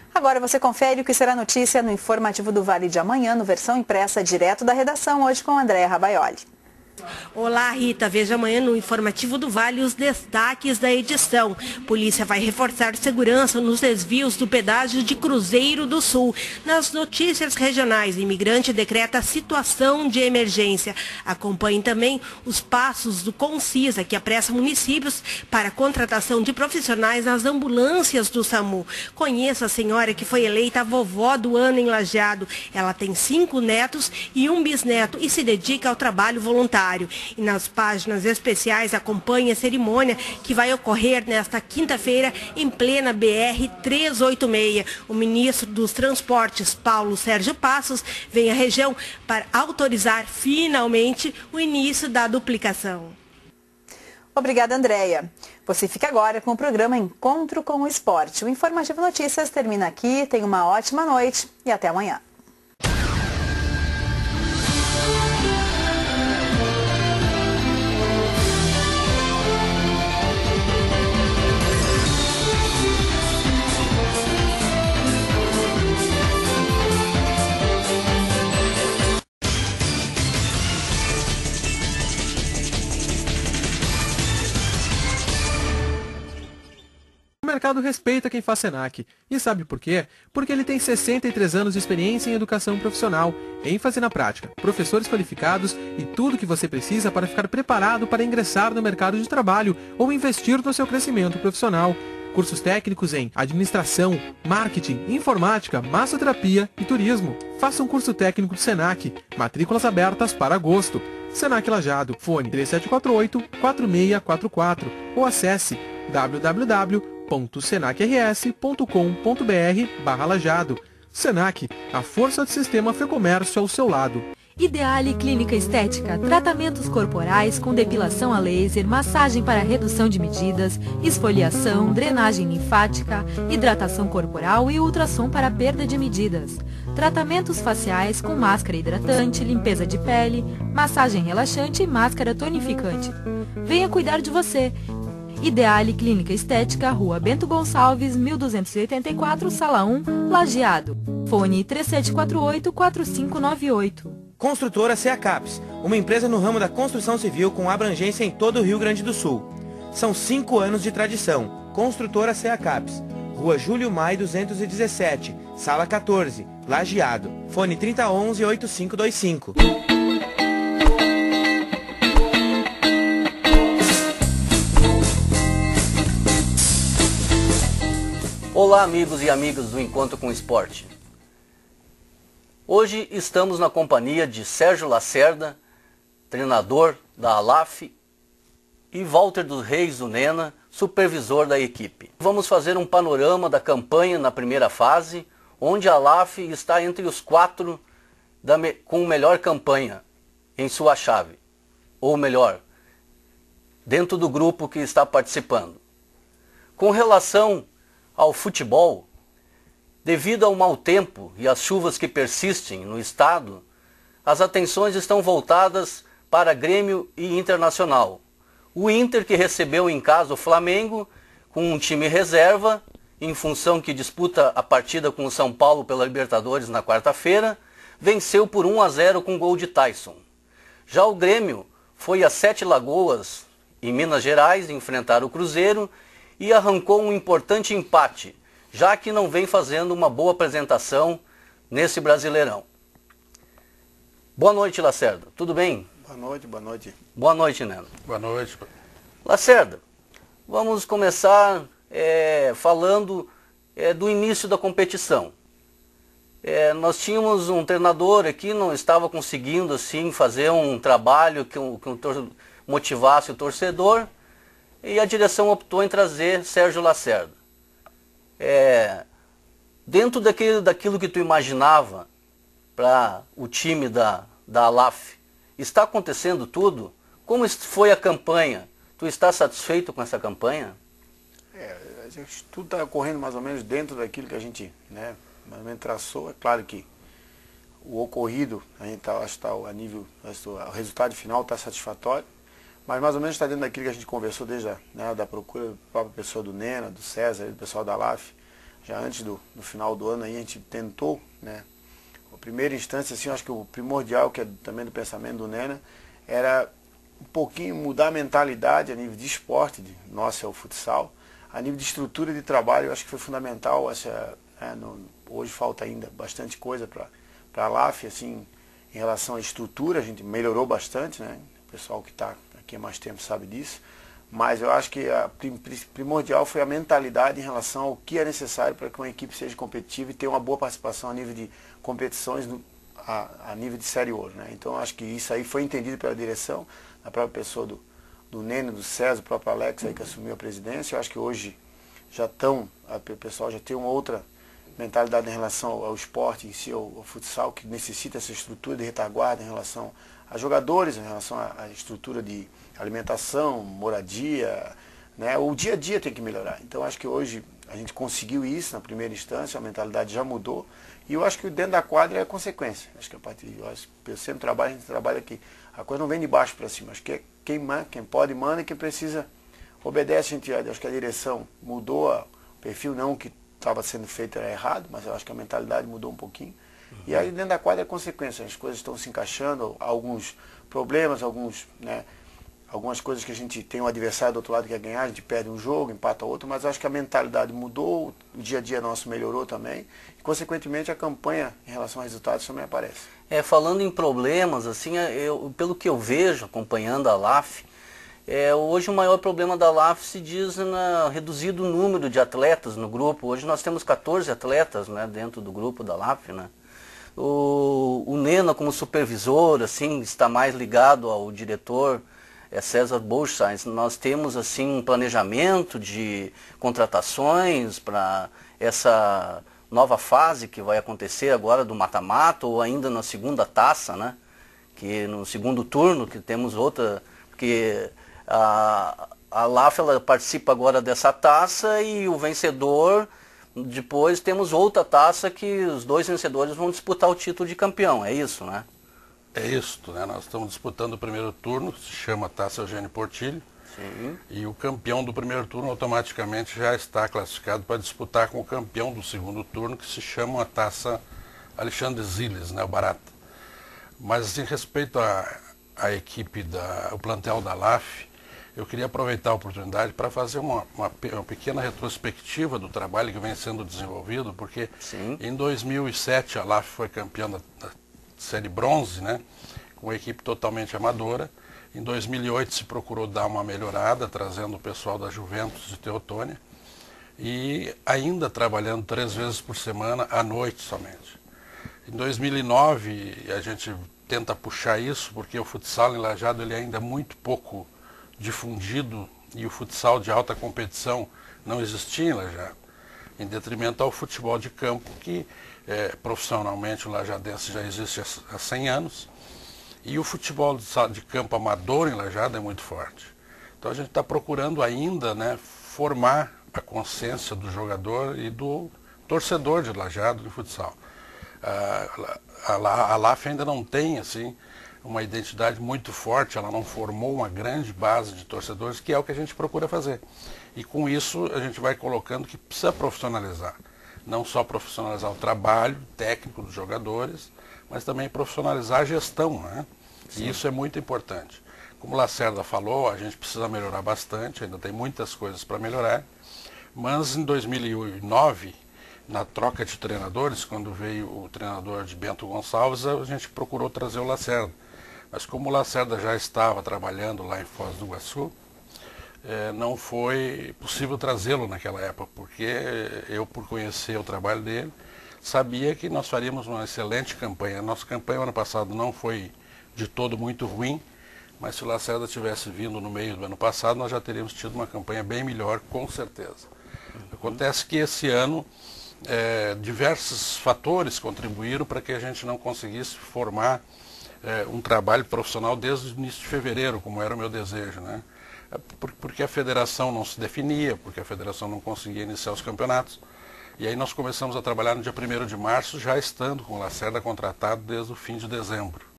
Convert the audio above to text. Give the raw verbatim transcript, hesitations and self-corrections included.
Agora você confere o que será notícia no Informativo do Vale de amanhã, no versão impressa direto da redação, hoje com Andréa Rabaioli. Olá, Rita. Veja amanhã no Informativo do Vale os destaques da edição. Polícia vai reforçar segurança nos desvios do pedágio de Cruzeiro do Sul. Nas notícias regionais, imigrante decreta situação de emergência. Acompanhe também os passos do Concisa, que apressa municípios para a contratação de profissionais nas ambulâncias do SAMU. Conheça a senhora que foi eleita a vovó do ano em Lajeado. Ela tem cinco netos e um bisneto e se dedica ao trabalho voluntário. E nas páginas especiais acompanhe a cerimônia que vai ocorrer nesta quinta-feira em plena B R trezentos e oitenta e seis. O ministro dos Transportes, Paulo Sérgio Passos, vem à região para autorizar finalmente o início da duplicação. Obrigada, Andréia. Você fica agora com o programa Encontro com o Esporte. O Informativo Notícias termina aqui. Tenha uma ótima noite e até amanhã. O mercado respeita quem faz Senac. E sabe por quê? Porque ele tem sessenta e três anos de experiência em educação profissional, ênfase na prática, professores qualificados e tudo que você precisa para ficar preparado para ingressar no mercado de trabalho ou investir no seu crescimento profissional. Cursos técnicos em administração, marketing, informática, massoterapia e turismo. Faça um curso técnico do Senac. Matrículas abertas para agosto. Senac Lajeado. Fone três sete quatro oito, quatro seis quatro quatro ou acesse w w w ponto senac r s ponto com ponto b r barra Lajeado. Senac, a força do sistema Fecomércio ao seu lado. Ideale Clínica Estética, tratamentos corporais com depilação a laser, massagem para redução de medidas, esfoliação, drenagem linfática, hidratação corporal e ultrassom para perda de medidas. Tratamentos faciais com máscara hidratante, limpeza de pele, massagem relaxante e máscara tonificante. Venha cuidar de você. Ideale Clínica Estética, Rua Bento Gonçalves, mil duzentos e oitenta e quatro, Sala um, Lajeado. Fone três sete quatro oito, quatro cinco nove oito. Construtora Ceacaps, uma empresa no ramo da construção civil com abrangência em todo o Rio Grande do Sul. São cinco anos de tradição. Construtora Ceacaps, Rua Júlio Maia duzentos e dezessete, Sala quatorze, Lajeado. Fone trinta onze, oitenta e cinco vinte e cinco. Olá, amigos e amigas do Encontro com o Esporte. Hoje estamos na companhia de Sérgio Lacerda, treinador da Alaf, e Walter dos Reis Unena, supervisor da equipe. Vamos fazer um panorama da campanha na primeira fase, onde a Alaf está entre os quatro da me... com melhor campanha em sua chave, ou melhor, dentro do grupo que está participando. Com relação ao futebol, devido ao mau tempo e às chuvas que persistem no estado, as atenções estão voltadas para Grêmio e Internacional. O Inter, que recebeu em casa o Flamengo com um time reserva, em função que disputa a partida com o São Paulo pela Libertadores na quarta-feira, venceu por um a zero com gol de Tyson. Já o Grêmio foi a Sete Lagoas, em Minas Gerais, enfrentar o Cruzeiro e arrancou um importante empate, já que não vem fazendo uma boa apresentação nesse Brasileirão. Boa noite, Lacerda. Tudo bem? Boa noite, boa noite. Boa noite, Neno. Boa noite. Lacerda, vamos começar é, falando é, do início da competição. É, nós tínhamos um treinador aqui, não estava conseguindo assim, fazer um trabalho que, um, que um tor- motivasse o torcedor, e a direção optou em trazer Sérgio Lacerda. É, dentro daquilo, daquilo que tu imaginava para o time da, da Alaf, está acontecendo tudo? Como foi a campanha? Tu está satisfeito com essa campanha? É, a gente, tudo está ocorrendo mais ou menos dentro daquilo que a gente, né, mais ou menos traçou. É claro que o ocorrido, a gente tá, acho que está a nível, o resultado final está satisfatório, mas mais ou menos está dentro daquilo que a gente conversou desde a, né, da procura da própria pessoa do Nena, do César, do pessoal da Alaf. já antes do, do final do ano, aí a gente tentou, né? A primeira instância, assim, eu acho que o primordial, que é também do pensamento do Nena, era um pouquinho mudar a mentalidade a nível de esporte, de, nossa, é o futsal, a nível de estrutura de trabalho, eu acho que foi fundamental. Essa, é, no, hoje falta ainda bastante coisa para a L A F, assim, em relação à estrutura, a gente melhorou bastante, né? O pessoal que está aqui há mais tempo sabe disso. Mas eu acho que a primordial foi a mentalidade em relação ao que é necessário para que uma equipe seja competitiva e tenha uma boa participação a nível de competições no, a, a nível de Série Ouro, né? Então eu acho que isso aí foi entendido pela direção, a própria pessoa do, do Nene, do César, o próprio Alex aí que assumiu a presidência. Eu acho que hoje já estão, o pessoal já tem uma outra mentalidade em relação ao, ao esporte em si, ao, ao futsal, que necessita essa estrutura de retaguarda em relação a jogadores, em relação à, à estrutura de alimentação, moradia, né? O dia a dia tem que melhorar. Então acho que hoje a gente conseguiu isso na primeira instância, a mentalidade já mudou, e eu acho que dentro da quadra é a consequência. Acho que a partir de hoje, eu sempre trabalho, a gente trabalha aqui, a coisa não vem de baixo para cima, acho que é quem, quem pode manda e quem precisa obedece. A gente, acho que a direção mudou o perfil, não que estava sendo feito era errado, mas eu acho que a mentalidade mudou um pouquinho. Uhum. E aí dentro da quadra é consequência, as coisas estão se encaixando, alguns problemas, alguns, né, algumas coisas que a gente tem um adversário do outro lado que quer ganhar, a gente perde um jogo, empata outro, mas acho que a mentalidade mudou, o dia a dia nosso melhorou também, e consequentemente a campanha em relação a resultados também aparece. É, falando em problemas, assim, eu, pelo que eu vejo acompanhando a L A F, é, hoje o maior problema da L A F se diz na reduzido número de atletas no grupo. Hoje nós temos quatorze atletas, né, dentro do grupo da L A F, né? O, o Nena como supervisor, assim, está mais ligado ao diretor, é César Bolstein. Nós temos assim um planejamento de contratações para essa nova fase que vai acontecer agora do mata-mata, ou ainda na segunda taça, né? Que no segundo turno que temos outra, porque a, a L A F ela participa agora dessa taça e o vencedor, depois temos outra taça que os dois vencedores vão disputar o título de campeão, é isso, né? É isso, né? Nós estamos disputando o primeiro turno, se chama Taça Eugênio Portilho. Sim. E o campeão do primeiro turno automaticamente já está classificado para disputar com o campeão do segundo turno, que se chama a Taça Alexandre Ziles, né, o Barata. Mas assim, respeito à, à equipe, da, o plantel da L A F, eu queria aproveitar a oportunidade para fazer uma, uma, uma pequena retrospectiva do trabalho que vem sendo desenvolvido, porque Sim. em dois mil e sete a L A F foi campeã da, da série bronze, né, com uma equipe totalmente amadora. Em dois mil e oito se procurou dar uma melhorada, trazendo o pessoal da Juventus de Teotônia, e ainda trabalhando três vezes por semana, à noite somente. Em dois mil e nove a gente tenta puxar isso, porque o futsal em Lajeado ele é ainda muito pouco difundido, e o futsal de alta competição não existia em Lajeado, em detrimento ao futebol de campo, que é, profissionalmente o lajadense já existe há cem anos, e o futebol de campo amador em Lajeado é muito forte. Então a gente está procurando ainda, né, formar a consciência do jogador e do torcedor de Lajeado de futsal. A, a, a L A F ainda não tem assim, uma identidade muito forte, ela não formou uma grande base de torcedores, que é o que a gente procura fazer. E com isso a gente vai colocando que precisa profissionalizar. Não só profissionalizar o trabalho técnico dos jogadores, mas também profissionalizar a gestão, né? E isso é muito importante. Como o Lacerda falou, a gente precisa melhorar bastante, ainda tem muitas coisas para melhorar, mas em dois mil e nove, na troca de treinadores, quando veio o treinador de Bento Gonçalves, a gente procurou trazer o Lacerda. Mas como o Lacerda já estava trabalhando lá em Foz do Iguaçu, eh, não foi possível trazê-lo naquela época, porque eu, por conhecer o trabalho dele, sabia que nós faríamos uma excelente campanha. A nossa campanha ano passado não foi de todo muito ruim, mas se o Lacerda tivesse vindo no meio do ano passado, nós já teríamos tido uma campanha bem melhor, com certeza. Uhum. Acontece que esse ano, é, diversos fatores contribuíram para que a gente não conseguisse formar é, um trabalho profissional desde o início de fevereiro, como era o meu desejo, né? Porque a federação não se definia, porque a federação não conseguia iniciar os campeonatos. E aí nós começamos a trabalhar no dia primeiro de março, já estando com o Lacerda contratado desde o fim de dezembro.